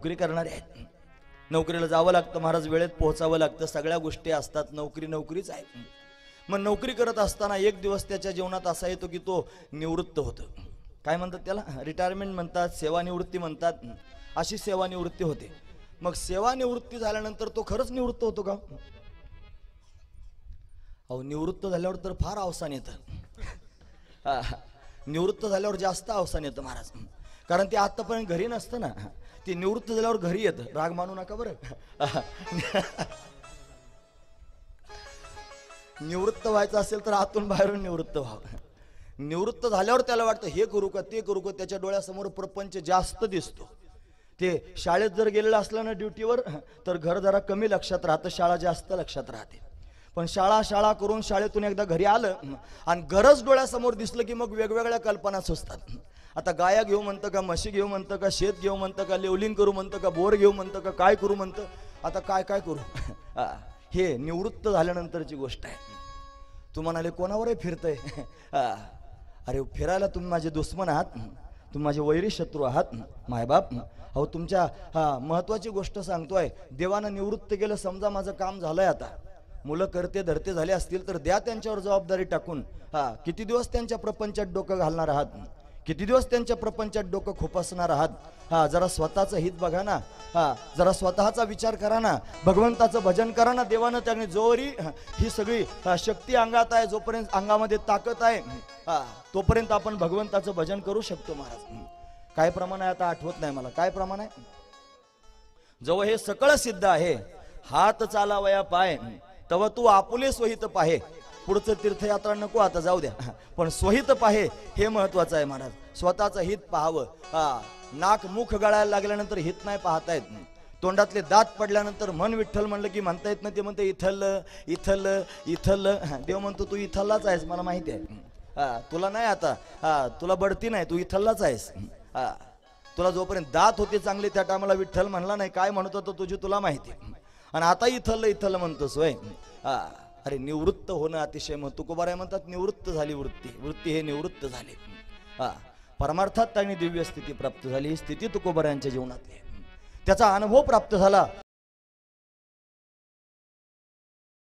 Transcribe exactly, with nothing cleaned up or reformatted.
नोकरी करणारे आहेत, नोकरीला जावं लागतं महाराज, वेळेत पोहोचावं लागतं, सगळ्या गोष्टी असतात, नोकरी नोकरीच आहे. मग नोकरी करत असताना एक दिवस त्याच्या जीवनात असा येतो की तो निवृत्त होतो. काय म्हणतात त्याला? रिटायरमेंट म्हणतात, सेवानिवृत्ती म्हणतात. अशी सेवानिवृत्ती होते. मग सेवानिवृत्ती झाल्यानंतर तो खरंच निवृत्त होतो का? अहो, निवृत्त झाल्यावर तर फार अवसान येतं. निवृत्त झाल्यावर जास्त अवसान येतं महाराज, कारण ते आतापर्यंत घरी नसतं ना, ते निवृत्त झाल्यावर घरी येतं. राग मानू नका बरं. निवृत्त व्हायचं असेल तर आतून बाहेरून निवृत्त व्हावं. निवृत्त झाल्यावर त्याला वाटतं हे करू का ते करू का, त्याच्या डोळ्यासमोर प्रपंच जास्त दिसतो. ते शाळेत जर गेलेलं असलं ना ड्युटीवर, तर घर जरा कमी लक्षात राहतं, शाळा जास्त लक्षात राहते. पण शाळा शाळा करून शाळेतून एकदा घरी आलं आणि गरज डोळ्यासमोर दिसलं की मग वेगवेगळ्या कल्पना सुचतात. आता गाया घेऊ म्हणतं का, म्हशी घेऊ म्हणतं का, शेत घेऊ म्हणतं का, लेवलिंग करू म्हणतं का, बोर घेऊ म्हणतं का, काय करू म्हणतं, आता काय काय करू. हे निवृत्त झाल्यानंतरची गोष्ट आहे. तू म्हणाले कोणावरही फिरतय. अरे फिरायला तुम्ही माझे दुश्मन आहात, तुम्ही माझे वैरी शत्रू आहात मायबाप. अहो तुमच्या हा महत्वाची गोष्ट सांगतोय, देवानं निवृत्त केलं, समजा माझं काम झालंय, आता मुलं करते धरते झाले असतील तर द्या त्यांच्यावर जबाबदारी टाकून. हा किती दिवस त्यांच्या प्रपंचात डोकं घालणार आहात, किती दिवस त्यांच्या प्रपंचात डोकं खुपसणार आहात. हा जरा स्वतःचं हित बघा ना, हा जरा स्वतःचा विचार करा ना, भगवंताचं भजन करा ना. देवानं त्याने जोरी ही सगळी शक्ती अंगात आहे, जोपर्यंत अंगामध्ये ताकद आहे हा तोपर्यंत आपण भगवंताचं भजन करू शकतो महाराज. काय प्रमाण आहे आता आठवत नाही मला, काय प्रमाण आहे. जवळ हे सकळ सिद्ध आहे, हात चालावया पाय तव तू आपुले स्वहित पाहे. पुढचं तीर्थयात्रा नको आता जाऊ द्या, पण स्वहित पाहे हे महत्वाचं आहे महाराज. स्वतःचं हित पाहावं. हा नाक मुख गळायला लागल्यानंतर हित नाही पाहता येत. तोंडातले दात पडल्यानंतर मन विठ्ठल म्हणलं की म्हणता येत नाही. ते म्हणते इथल इथल इथल. देव म्हणतो तू इथललाच आहेस, मला माहिती आहे. हा तुला नाही आता, हा तुला बढती नाही, तू इथललाच आहेस. हा तुला जोपर्यंत दात होते चांगले त्या टायमाला विठ्ठल म्हणला नाही, काय म्हणत होतो तुझी तुला माहिती. आणि आता इथल इथल म्हणतोस वय. हा अरे निवृत्त होणं अतिशय महत्व. तुकोबाराय म्हणतात निवृत्त झाली वृत्ती, वृत्ती हे निवृत्त झाले. हा परमार्थात त्यांनी दिव्य स्थिती प्राप्त झाली. ही स्थिती तुकोबारायांच्या जीवनातली, त्याचा अनुभव प्राप्त झाला.